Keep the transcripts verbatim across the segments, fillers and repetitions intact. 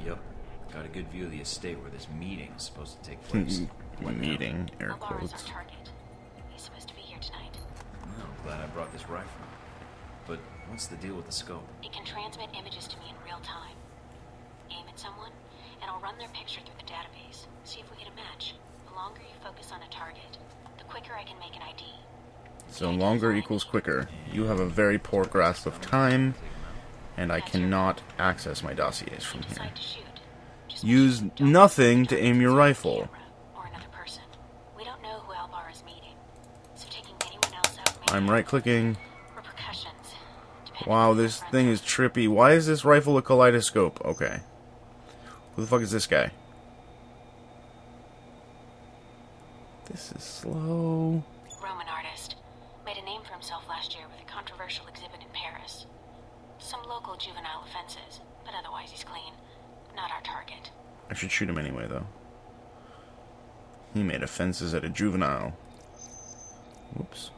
Yep. Got a good view of the estate where this meeting is supposed to take place. Meeting, air quotes. Alvara's our target. He's supposed to be here tonight. Well, I'm glad I brought this rifle. But what's the deal with the scope? It can transmit images to me in real time. Aim at someone, and I'll run their picture through the database. See if we get a match. The longer you focus on a target, the quicker I can make an I D. So longer equals quicker. You have a very poor grasp of time, and I cannot access my dossiers from here. Use nothing to aim your rifle. I'm right-clicking. Wow, this thing is trippy. Why is this rifle a kaleidoscope? Okay. Who the fuck is this guy? This is slow. Roman artist. Made a name for himself last year with a controversial exhibit in Paris. Some local juvenile offenses, but otherwise he's clean. Not our target. I should shoot him anyway, though. He made offenses at a juvenile. Whoops.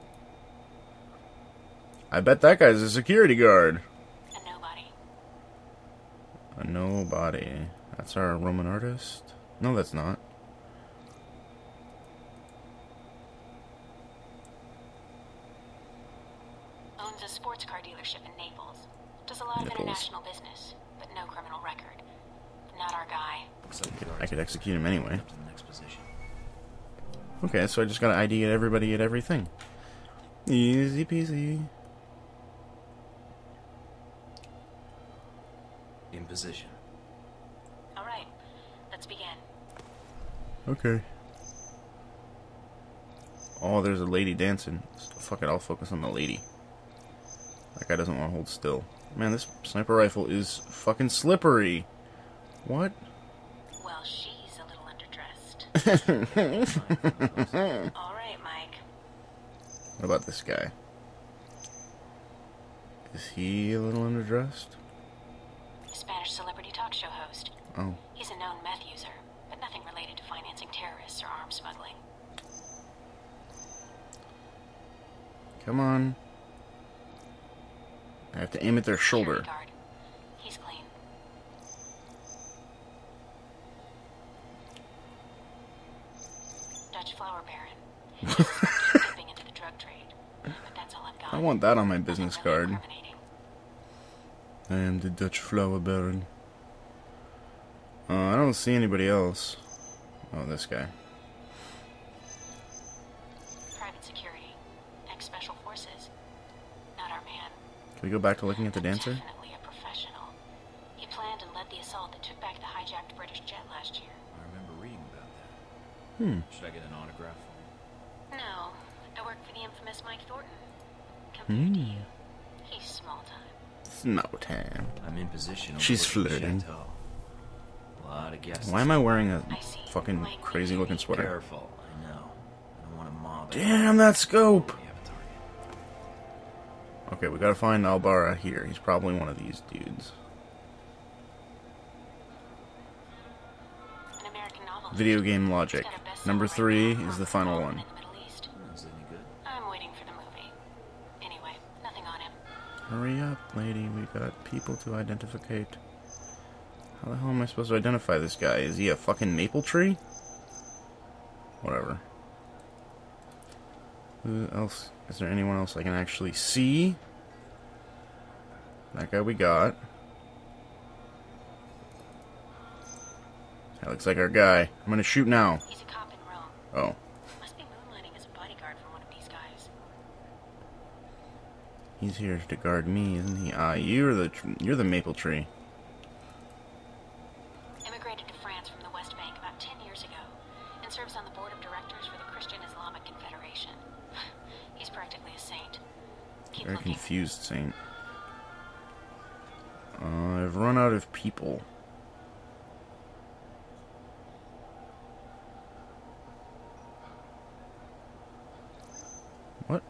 I bet that guy's a security guard. A nobody. A nobody. That's our Roman artist? No, that's not. Owns a sports car dealership in Naples. Does a lot Naples. of international business, but no criminal record. Not our guy. I could execute him anyway. Okay, so I just gotta I D at everybody at everything. Easy peasy. In position. Alright, let's begin. Okay. Oh, there's a lady dancing. Fuck it, I'll focus on the lady. That guy doesn't want to hold still. Man, this sniper rifle is fucking slippery. What? Well, she's a little underdressed. Alright, Mike. What about this guy? Is he a little underdressed? Spanish celebrity talk show host. Oh. He's a known meth user, but nothing related to financing terrorists or arms smuggling. Come on. I have to aim at their shoulder. Guard. He's clean. Dutch flower baron. He's dipping into the drug trade, but that's all I've got. I want that on my business card. I am the Dutch flower baron. Uh, I don't see anybody else. Oh, this guy. Private security. Ex-special forces. Not our man. Can we go back to looking at the dancer? Definitely a professional. He planned and led the assault that took back the hijacked British jet last year. I remember reading about that. Hmm. Should I get an autograph for him? No. I work for the infamous Mike Thornton. Compared to Hmm. you, he's small time. No time. I'm in position. She's overlooking the flirting. chateau. A lot of guests. Why am I wearing a fucking crazy looking sweater? Careful, I know. I don't want a mob. Damn, that scope! We have a target. Okay, we gotta find Albara here. He's probably one of these dudes. An American novelist. Video game logic. Number three is the final one. In the Middle East. Is any good? I'm waiting for the movie. Anyway, nothing on him. Hurry up, lady. We got people to identificate. How the hell am I supposed to identify this guy? Is he a fucking maple tree? Whatever. Who else? Is there anyone else I can actually see? That guy we got. That looks like our guy. I'm gonna shoot now. He's a cop in Rome. Oh. Must be moonlighting as a bodyguard for one of these guys. He's here to guard me, isn't he? Ah, you're the tr you're the maple tree. Immigrated to France from the West Bank about ten years ago, and serves on the board of directors for the Christian Islamic Confederation. He's practically a saint. Keep Very looking. confused saint. Uh, I've run out of people. What?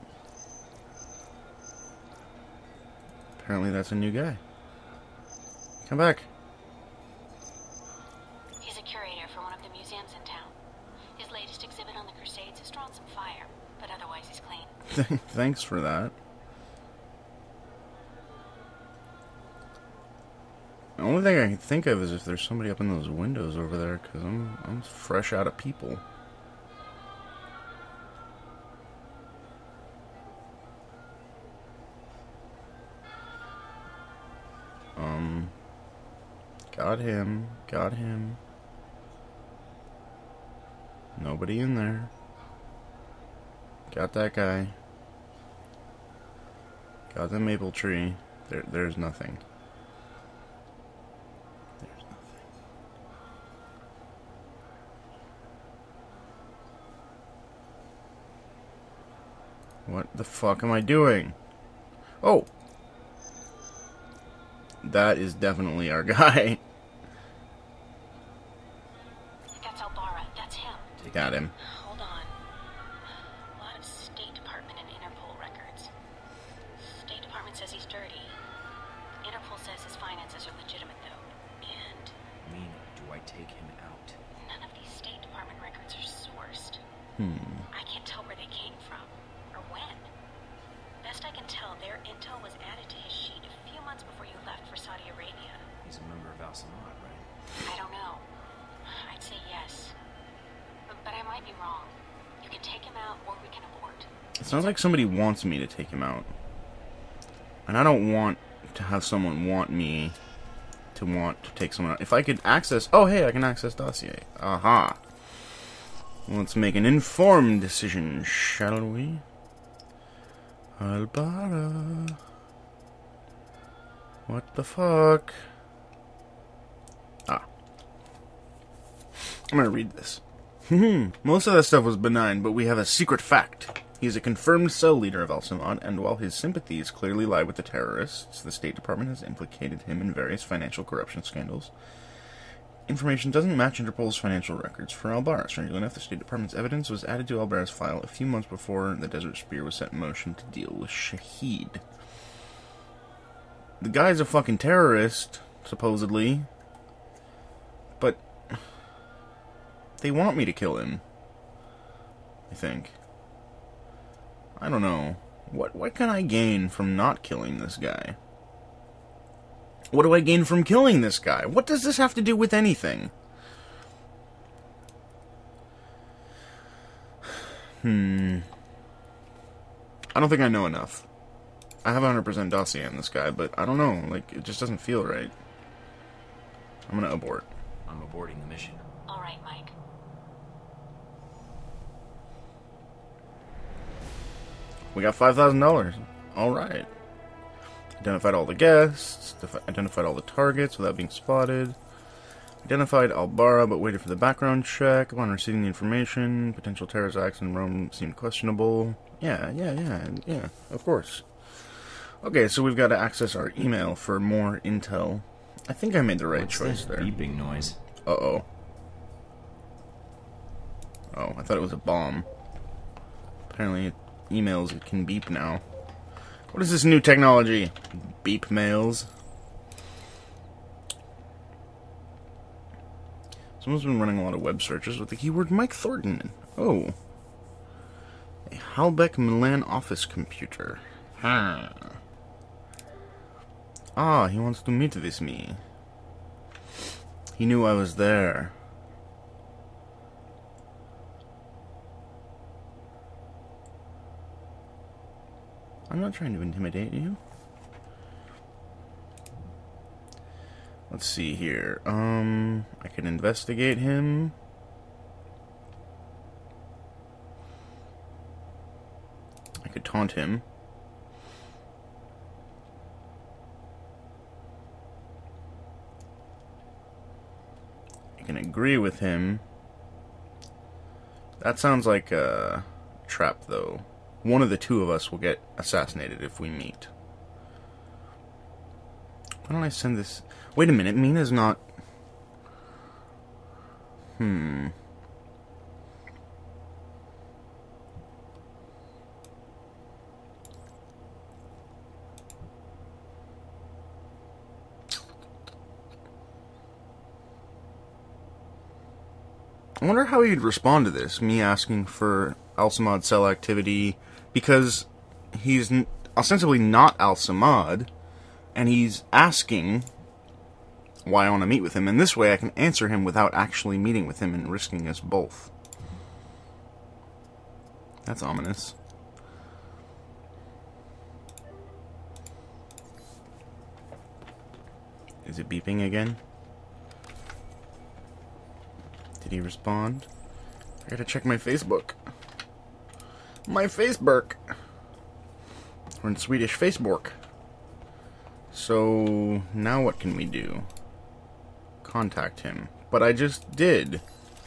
Apparently that's a new guy. Come back. He's a curator for one of the museums in town. His latest exhibit on the Crusades has drawn some fire, but otherwise he's clean. Thanks for that. The only thing I can think of is if there's somebody up in those windows over there, because I'm, I'm fresh out of people. Um, got him, got him. Nobody in there. Got that guy. Got the maple tree. There, there's nothing. There's nothing. What the fuck am I doing? Oh! That is definitely our guy. That's Albara. That's him. Got him. Hold on. A lot of State Department and Interpol records. State Department says he's dirty. Interpol says his finances are legitimate, though. And Mina, do I take him out? none of these State Department records are sourced. Hmm. I can't tell where they came from, or when. Best I can tell, their intel was added to his sheet a few months before you left for Saudi Arabia. He's a member of Al-Samad, right? I don't know. I'd say yes. But, but I might be wrong. You can take him out, or we can abort. It sounds like somebody wants me to take him out. And I don't want to have someone want me to want to take someone out. If I could access... Oh, hey, I can access dossier. Aha. Let's make an informed decision, shall we? Albara. What the fuck? Ah. I'm gonna read this. Most of that stuff was benign, but we have a secret fact. He is a confirmed cell leader of Al-Samad, and while his sympathies clearly lie with the terrorists, the State Department has implicated him in various financial corruption scandals. Information doesn't match Interpol's financial records for Albara. Strangely enough, the State Department's evidence was added to Albara's file a few months before the Desert Spear was set in motion to deal with Shahid. The guy's a fucking terrorist, supposedly. But they want me to kill him. I think. I don't know. What what can I gain from not killing this guy? What do I gain from killing this guy? What does this have to do with anything? Hmm. I don't think I know enough. I have a one hundred percent dossier on this guy, but I don't know. Like, it just doesn't feel right. I'm gonna abort. I'm aborting the mission. All right, Mike. We got five thousand dollars. Alright. Identified all the guests. Identified all the targets without being spotted. Identified Albara, but waited for the background check. Upon receiving the information, potential terrorist acts in Rome seemed questionable. Yeah, yeah, yeah, yeah, of course. Okay, so we've got to access our email for more intel. I think I made the right What's choice that there. beeping noise? Uh-oh. Oh, I thought it was a bomb. Apparently, emails can beep now. What is this new technology? Beep mails. Someone's been running a lot of web searches with the keyword Mike Thornton. Oh. A Halbeck Milan office computer. Huh. Ah, he wants to meet with me. He knew I was there. I'm not trying to intimidate you. Let's see here. Um, I can investigate him. I could taunt him. I can agree with him. That sounds like a trap, though. One of the two of us will get assassinated if we meet. Why don't I send this... Wait a minute, Mina's not... Hmm... I wonder how he'd respond to this, me asking for Al-Samad cell activity, because he's n ostensibly not Al-Samad, and he's asking why I want to meet with him, and this way I can answer him without actually meeting with him and risking us both. That's ominous. Is it beeping again? Did he respond? I gotta check my Facebook. My Facebook! Or in Swedish, Facebook. So, now what can we do? Contact him. But I just did.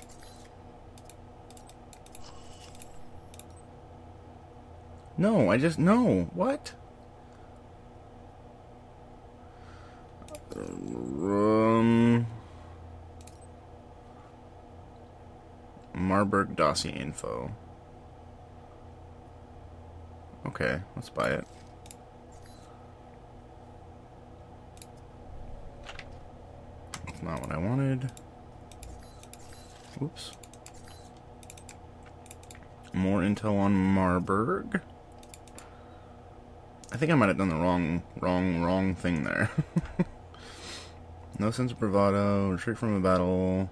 No, I just... No. What? Um... Marburg dossier info. Okay, let's buy it. That's not what I wanted. Oops. More intel on Marburg. I think I might have done the wrong, wrong, wrong thing there. No sense of bravado. Retreat from a battle.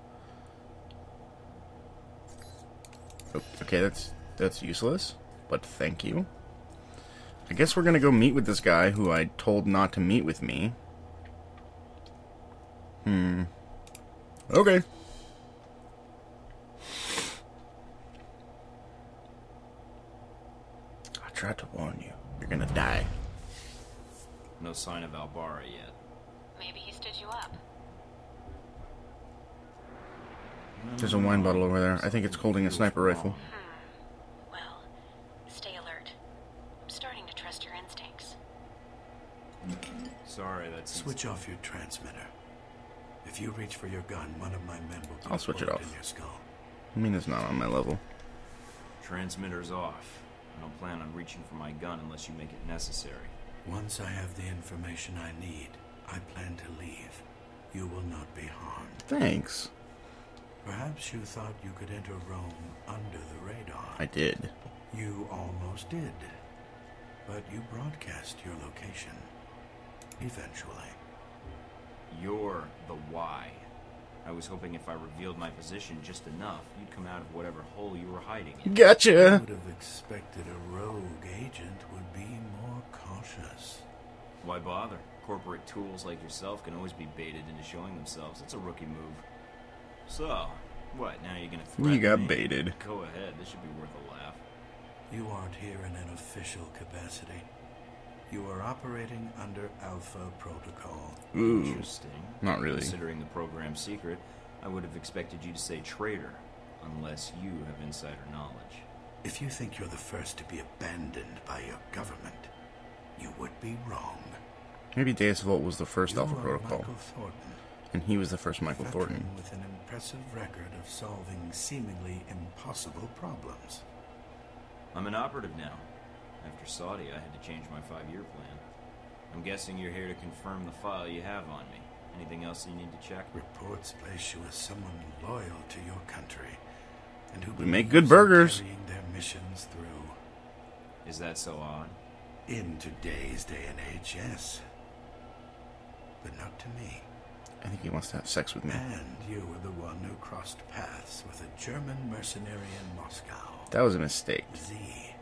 Oh, okay, that's that's useless. But thank you. I guess we're gonna go meet with this guy who I told not to meet with me. Hmm. Okay. I tried to warn you. You're gonna die. No sign of Albara yet. Maybe he stood you up. There's a wine bottle over there. I think it's holding a sniper rifle. Hmm. Well, stay alert. I'm starting to trust your instincts. Sorry, that's... Switch off your transmitter. If you reach for your gun, one of my men will put I'll switch a it bullet off. in your skull. I mean, it's not on my level. Transmitter's off. I don't plan on reaching for my gun unless you make it necessary. Once I have the information I need, I plan to leave. You will not be harmed. Thanks. Perhaps you thought you could enter Rome under the radar. I did. You almost did. But you broadcast your location. Eventually. You're the why. I was hoping if I revealed my position just enough, you'd come out of whatever hole you were hiding in. I Gotcha! would have expected a rogue agent would be more cautious. Why bother? Corporate tools like yourself can always be baited into showing themselves. It's a rookie move. So, what, now you're gonna threaten You got me? baited. Go ahead, this should be worth a laugh. You aren't here in an official capacity. You are operating under Alpha Protocol. Ooh. Interesting. Not really. Considering the program's secret, I would have expected you to say traitor, unless you have insider knowledge. If you think you're the first to be abandoned by your government, you would be wrong. Maybe Deus Vult was the first You Alpha are Protocol. Michael Thornton, And he was the first Michael veteran Thornton. with an impressive record of solving seemingly impossible problems. I'm an operative now. After Saudi, I had to change my five-year plan. I'm guessing you're here to confirm the file you have on me. Anything else you need to check? Reports place you as someone loyal to your country, and who We make believes good in burgers. carrying their missions through. Is that so odd? In today's day and age, yes. But not to me. I think he wants to have sex with me. And you were the one who crossed paths with a German mercenary in Moscow. That was a mistake. Z.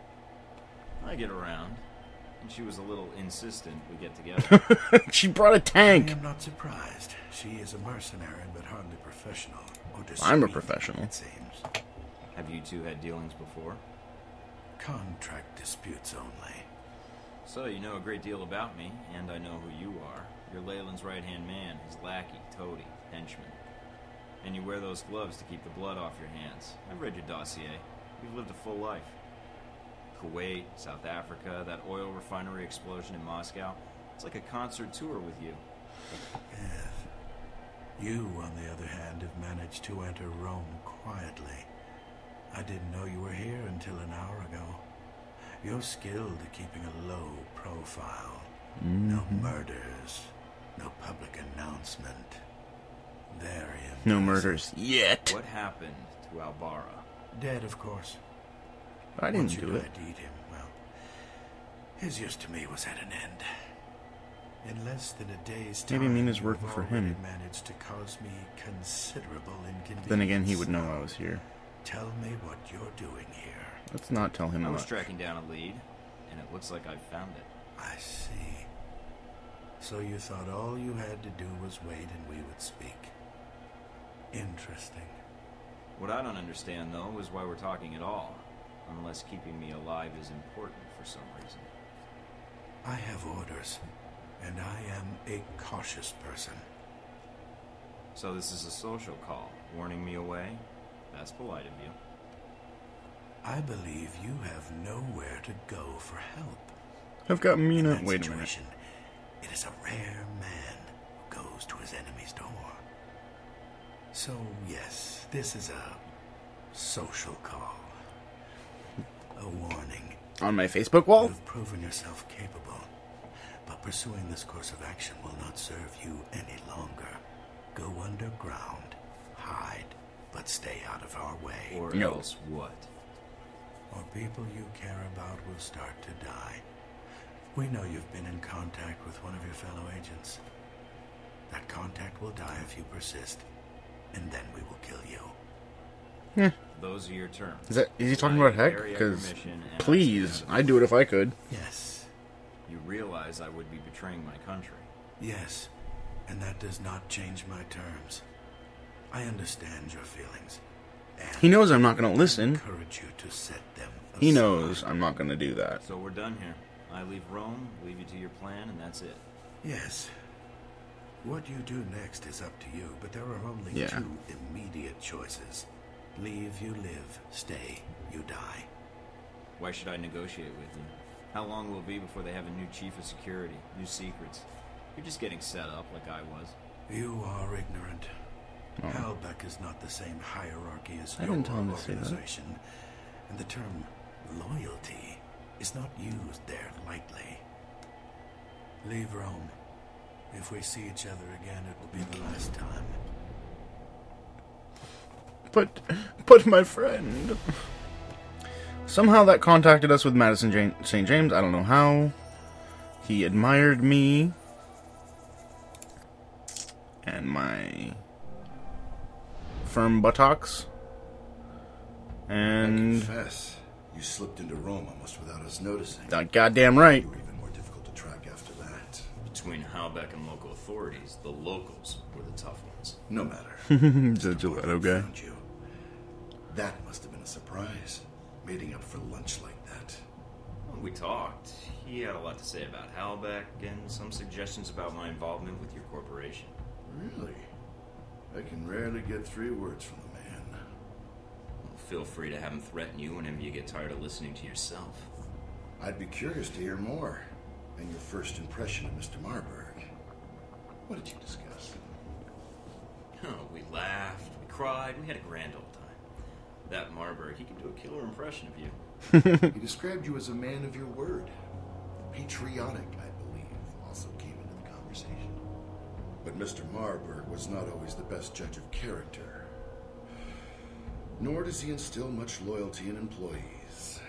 I get around. And she was a little insistent we get together. She brought a I tank! am not surprised. She is a mercenary, but hardly professional. Or I'm a discreet, professional. it seems. Have you two had dealings before? Contract disputes only. So you know a great deal about me, and I know who you are. You're Leyland's right-hand man, his lackey, toady, henchman. And you wear those gloves to keep the blood off your hands. I've read your dossier. You've lived a full life. Kuwait, South Africa, that oil refinery explosion in Moscow. It's like a concert tour with you. Yes. You, on the other hand, have managed to enter Rome quietly. I didn't know you were here until an hour ago. You're skilled at keeping a low profile. Mm-hmm. No murders. No public announcement. Very impressive. No murders yet. What happened to Albara? Dead, of course. I didn't Once do you it. ID'd him, well, his use to me was at an end. In less than a day's time, Maybe Mina's you've working for him. already managed to cause me considerable inconvenience. Then again, he would know I was here. Tell me what you're doing here. Let's not tell him I was much. tracking down a lead, and it looks like I've found it. I see. So you thought all you had to do was wait and we would speak. Interesting. What I don't understand, though, is why we're talking at all, unless keeping me alive is important for some reason. I have orders, and I am a cautious person. So this is a social call, warning me away? That's polite of you. I believe you have nowhere to go for help. I've got In Mina. that Wait a minute. situation, it is a rare man who goes to his enemy's door. So, yes, this is a social call. A warning. On my Facebook wall? You've proven yourself capable, but pursuing this course of action will not serve you any longer. Go underground, hide, but stay out of our way. Or No. else what? Or people you care about will start to die. We know you've been in contact with one of your fellow agents. That contact will die if you persist, and then we will kill you. Yeah. Those are your terms. Is that? Is he talking I about heck? carry out your Because mission, and I please, stand I'd do it if I could. Yes, You realize I would be betraying my country. yes, and that does not change my terms. I understand your feelings. And He knows I'm not gonna I listen. encourage you to set them aside. He knows I'm not gonna do that. So we're done here. I leave Rome, leave you to your plan, and that's it. Yes. What you do next is up to you, but there are only Yeah. two immediate choices. Leave, you live. Stay, you die. Why should I negotiate with you? How long will it be before they have a new chief of security, new secrets? You're just getting set up like I was. You are ignorant. Oh. Halbeck is not the same hierarchy as I your didn't tell him to say that. organization, and the term loyalty is not used there lightly. Leave Rome. If we see each other again, it will be the last time. But, but my friend. Somehow that contacted us with Madison Jane, Saint James. I don't know how. He admired me and my firm buttocks. And I confess, you slipped into Rome almost without us noticing. uh, goddamn right. You were even more difficult to track after that. Between Halbeck and local authorities, the locals were the tough ones. No matter. The gelato guy. Found you. That must have been a surprise. Meeting up for lunch like that. When we talked, he had a lot to say about Halbeck and some suggestions about my involvement with your corporation. Really? I can rarely get three words from the man. Well, feel free to have him threaten you whenever you get tired of listening to yourself. I'd be curious to hear more. And your first impression of Mister Marburg. What did you discuss? Oh, we laughed, we cried, we had a grand old time. That Marburg, he can do a killer impression of you. He described you as a man of your word. Patriotic, I believe, also came into the conversation. But Mister Marburg was not always the best judge of character. Nor does he instill much loyalty in employees.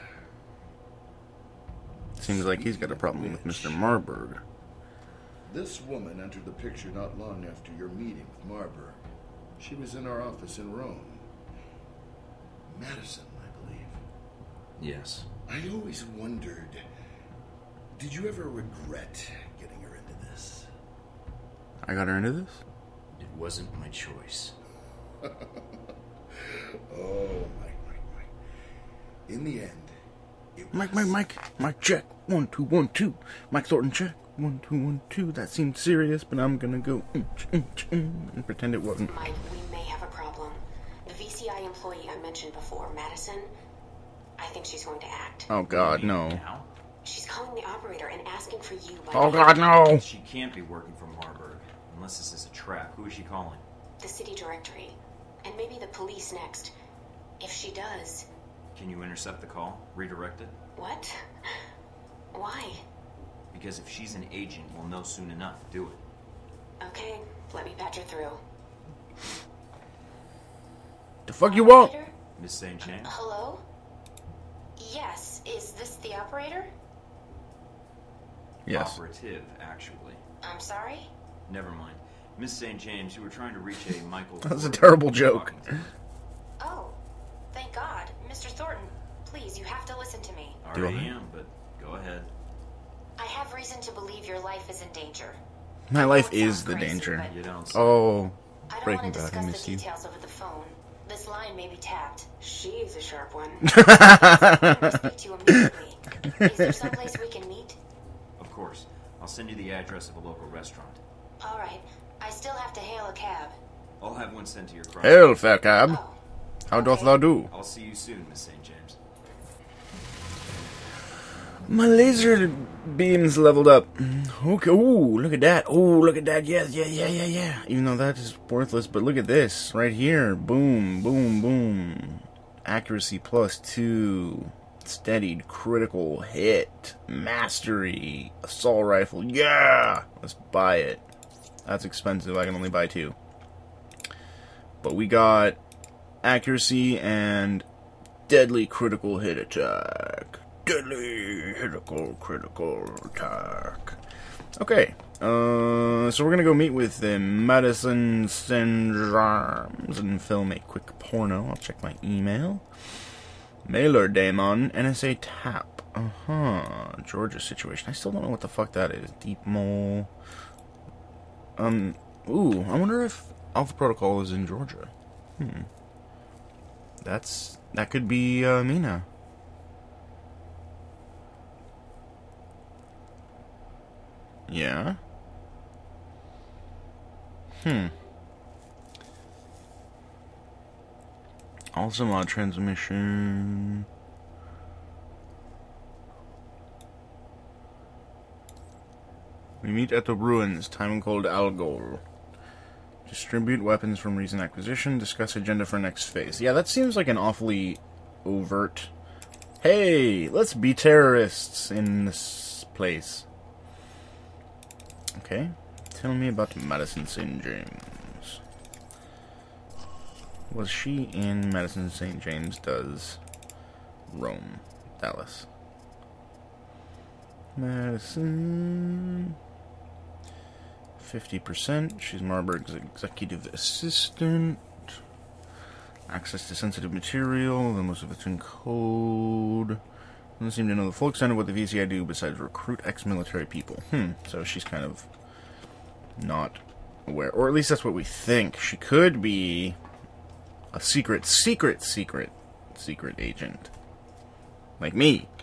Seems like he's got a problem with Mister Marburg. This woman entered the picture not long after your meeting with Marburg. She was in our office in Rome. Madison, I believe. Yes. I always wondered, did you ever regret getting her into this? I got her into this? It wasn't my choice. Oh, Mike, Mike, Mike. In the end, it was... Mike, Mike, Mike, Mike, check. One, two, one, two. Mike Thornton, check. One, two, one, two. That seemed serious, but I'm gonna go inch, inch, inch, and pretend it wasn't. Mike, we may have a problem. The V C I employee I mentioned before, Madison, I think she's going to act. Oh God, no. Now? She's calling the operator and asking for you by Oh the- God, no. She can't be working for Marburg. Unless this is a trap. Who is she calling? the city directory, and maybe the police next. If she does... Can you intercept the call? Redirect it? What? Why? Because if she's an agent, we'll know soon enough. Do it. Okay, let me patch her through. The fuck you want? Operator? Miss Saint James? Hello? Yes, is this the operator? Yes. Operative, actually. I'm sorry? Never mind. Miss Saint James, you were trying to reach a Michael... That's a terrible joke. Oh, thank God. Mister Thornton, please, you have to listen to me. I already am, but go ahead. I have reason to believe your life is in danger. My life is the danger. You don't Oh, I don't Breaking want to Bad, I discuss miss the you. details over the phone. This line may be tapped. She's a sharp one. I want to speak to you immediately. Is there someplace we can meet? Of course. I'll send you the address of a local restaurant. All right. I still have to hail a cab. I'll have one sent to your car. Hail, fair cab. Oh, How doth okay. thou do? I'll see you soon, Miss Saint James. My laser beam's leveled up. Okay, ooh, look at that. Ooh, look at that. Yes, yeah, yeah, yeah, yeah. Even though that is worthless, but look at this. Right here. Boom, boom, boom. Accuracy plus two. Steadied critical hit. Mastery. Assault rifle. Yeah! Let's buy it. That's expensive. I can only buy two. But we got accuracy and deadly critical hit attack. Deadly critical critical attack. Okay. Uh, so we're gonna go meet with the Madison Saint James and film a quick porno. I'll check my email. Mailer Daemon, N S A tap. Uh-huh. Georgia situation. I still don't know what the fuck that is. Deep mole. Um, ooh, I wonder if Alpha Protocol is in Georgia. Hmm. That's, that could be, uh, Mina. Yeah? Hmm. Also mod transmission. We meet at the ruins, time called Algol. Distribute weapons from recent acquisition, discuss agenda for next phase. Yeah, that seems like an awfully overt... Hey, let's be terrorists in this place. Okay, tell me about Madison Saint James. Was she in Madison Saint James does Rome, Dallas? Madison... fifty percent. She's Marburg's executive assistant. Access to sensitive material. The most of it's in code. Doesn't seem to know the full extent of what the V C I do besides recruit ex-military people. Hmm. So she's kind of not aware. Or at least that's what we think. She could be a secret, secret, secret, secret agent. Like me.